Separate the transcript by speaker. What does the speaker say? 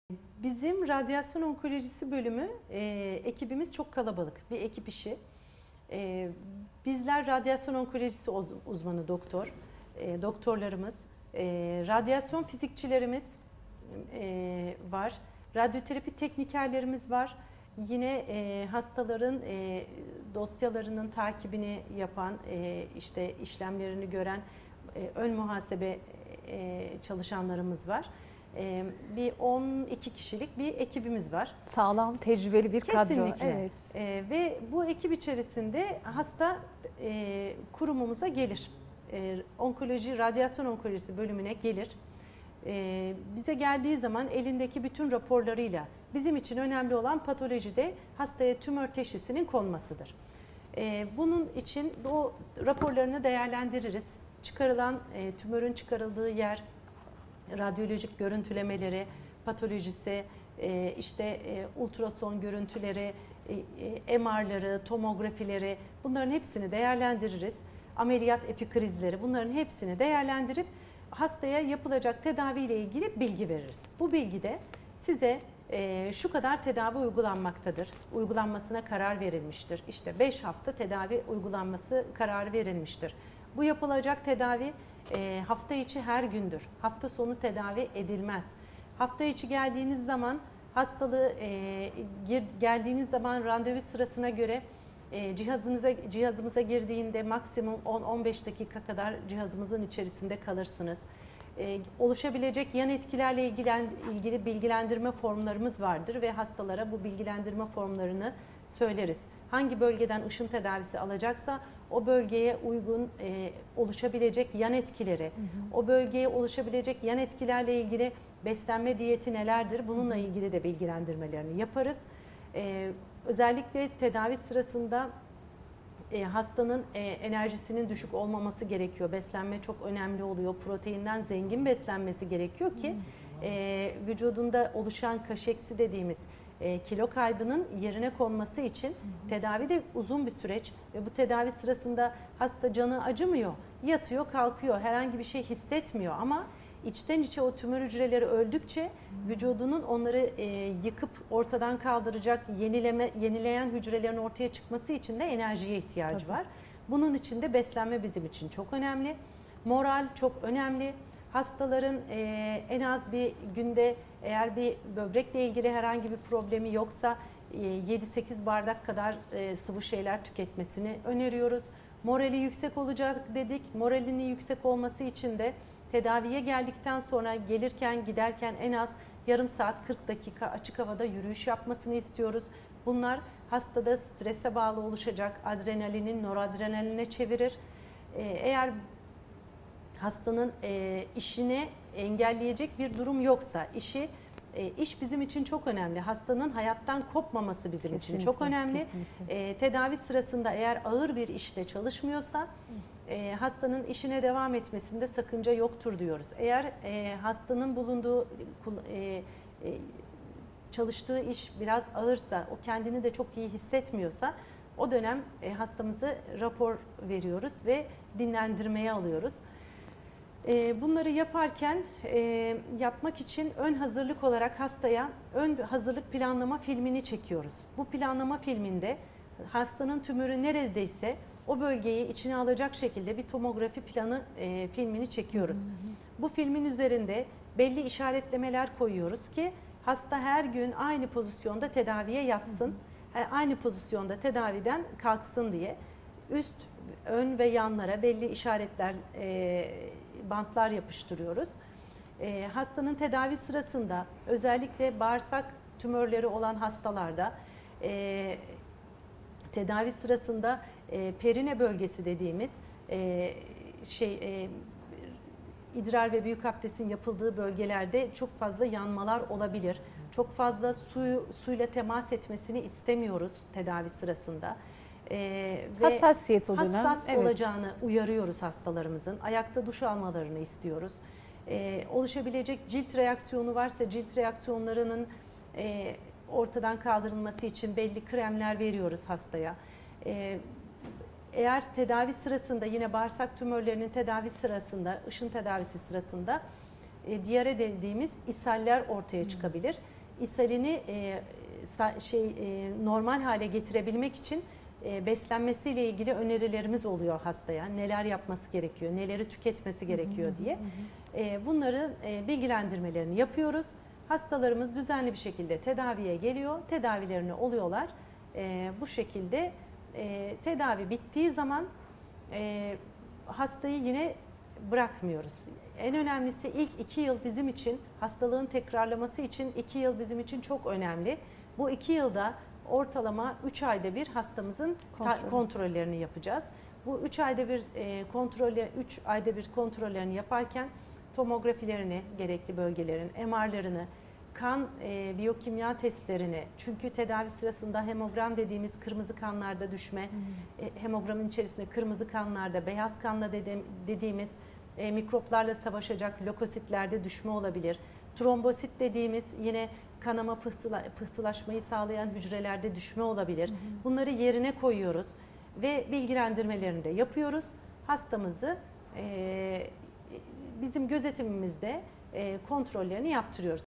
Speaker 1: Bizim radyasyon onkolojisi bölümü ekibimiz çok kalabalık bir ekip işi. Bizler radyasyon onkolojisi uzmanı doktorlarımız, radyasyon fizikçilerimiz var, radyoterapi teknikerlerimiz var. Yine hastaların dosyalarının takibini yapan, işte işlemlerini gören ön muhasebe çalışanlarımız var. Bir 12 kişilik bir ekibimiz var.
Speaker 2: Sağlam, tecrübeli bir kadro.
Speaker 1: Kesinlikle.
Speaker 2: Evet.
Speaker 1: Ve bu ekip içerisinde hasta kurumumuza gelir. Onkoloji, radyasyon onkolojisi bölümüne gelir. Bize geldiği zaman elindeki bütün raporlarıyla bizim için önemli olan patolojide hastaya tümör teşhisinin konmasıdır. Bunun için o raporlarını değerlendiririz. Çıkarılan tümörün çıkarıldığı yer, radyolojik görüntülemeleri, patolojisi, işte ultrason görüntüleri, MR'ları, tomografileri, bunların hepsini değerlendiririz. Ameliyat epikrizleri, bunların hepsini değerlendirip hastaya yapılacak tedavi ile ilgili bilgi veririz. Bu bilgide size şu kadar tedavi uygulanmaktadır, uygulanmasına karar verilmiştir. İşte 5 hafta tedavi uygulanması kararı verilmiştir. Bu yapılacak tedavi hafta içi her gündür. Hafta sonu tedavi edilmez. Hafta içi geldiğiniz zaman geldiğiniz zaman randevu sırasına göre cihazımıza girdiğinde maksimum 10-15 dakika kadar cihazımızın içerisinde kalırsınız. Oluşabilecek yan etkilerle ilgili bilgilendirme formlarımız vardır ve hastalara bu bilgilendirme formlarını söyleriz. Hangi bölgeden ışın tedavisi alacaksa o bölgeye uygun oluşabilecek yan etkileri, o bölgeye oluşabilecek yan etkilerle ilgili beslenme diyeti nelerdir, bununla ilgili de bilgilendirmelerini yaparız. Özellikle tedavi sırasında hastanın enerjisinin düşük olmaması gerekiyor. Beslenme çok önemli oluyor. Proteinden zengin beslenmesi gerekiyor ki vücudunda oluşan kaşeksi dediğimiz kilo kaybının yerine konması için tedavi de uzun bir süreç ve bu tedavi sırasında hasta canı acımıyor, yatıyor, kalkıyor, herhangi bir şey hissetmiyor ama içten içe o tümör hücreleri öldükçe vücudunun onları yıkıp ortadan kaldıracak, yenileyen hücrelerin ortaya çıkması için de enerjiye ihtiyacı var. Bunun için de beslenme bizim için çok önemli. Moral çok önemli. Hastaların en az bir günde eğer bir böbrekle ilgili herhangi bir problemi yoksa 7-8 bardak kadar sıvı şeyler tüketmesini öneriyoruz. Morali yüksek olacak dedik. Moralinin yüksek olması için de tedaviye geldikten sonra gelirken giderken en az yarım saat 40 dakika açık havada yürüyüş yapmasını istiyoruz. Bunlar hastada strese bağlı oluşacak adrenalinin noradrenaline çevirir. Eğer hastanın işini engelleyecek bir durum yoksa iş bizim için çok önemli. Hastanın hayattan kopmaması bizim için çok önemli. Tedavi sırasında eğer ağır bir işte çalışmıyorsa hastanın işine devam etmesinde sakınca yoktur diyoruz. Eğer hastanın bulunduğu çalıştığı iş biraz ağırsa, o kendini de çok iyi hissetmiyorsa o dönem hastamızı rapor veriyoruz ve dinlendirmeye alıyoruz. Bunları yaparken yapmak için ön hazırlık olarak hastaya ön hazırlık planlama filmini çekiyoruz. Bu planlama filminde hastanın tümörü neredeyse o bölgeyi içine alacak şekilde bir tomografi planı filmini çekiyoruz. Bu filmin üzerinde belli işaretlemeler koyuyoruz ki hasta her gün aynı pozisyonda tedaviye yatsın, aynı pozisyonda tedaviden kalksın diye. Üst, ön ve yanlara belli işaretler, bantlar yapıştırıyoruz. Hastanın tedavi sırasında özellikle bağırsak tümörleri olan hastalarda tedavi sırasında perine bölgesi dediğimiz idrar ve büyük abdestin yapıldığı bölgelerde çok fazla yanmalar olabilir. Çok fazla suyla temas etmesini istemiyoruz tedavi sırasında.
Speaker 2: Hassasiyet o dönem.
Speaker 1: Hassas olacağını uyarıyoruz hastalarımızın. Ayakta duş almalarını istiyoruz. Oluşabilecek cilt reaksiyonu varsa cilt reaksiyonlarının ortadan kaldırılması için belli kremler veriyoruz hastaya. Eğer tedavi sırasında yine bağırsak tümörlerinin tedavi sırasında, ışın tedavisi sırasında diyare dediğimiz ishaller ortaya çıkabilir. İshalini normal hale getirebilmek için beslenmesiyle ilgili önerilerimiz oluyor hastaya. Neler yapması gerekiyor, neleri tüketmesi gerekiyor diye. Bunların bilgilendirmelerini yapıyoruz. Hastalarımız düzenli bir şekilde tedaviye geliyor, tedavilerini oluyorlar. Bu şekilde tedavi bittiği zaman hastayı yine bırakmıyoruz. En önemlisi ilk 2 yıl bizim için, hastalığın tekrarlaması için 2 yıl bizim için çok önemli. Bu 2 yılda ortalama 3 ayda bir hastamızın kontrollerini yapacağız. Bu 3 ayda bir kontrollerini yaparken tomografilerini, gerekli bölgelerin, MR'larını, kan biyokimya testlerini, çünkü tedavi sırasında hemogram dediğimiz kırmızı kanlarda düşme, hemogramın içerisinde kırmızı kanlarda, beyaz kanla dediğimiz mikroplarla savaşacak lökositlerde düşme olabilir. Trombosit dediğimiz yine kanama pıhtılaşmayı sağlayan hücrelerde düşme olabilir. Bunları yerine koyuyoruz ve bilgilendirmelerini de yapıyoruz. Hastamızı bizim gözetimimizde kontrollerini yaptırıyoruz.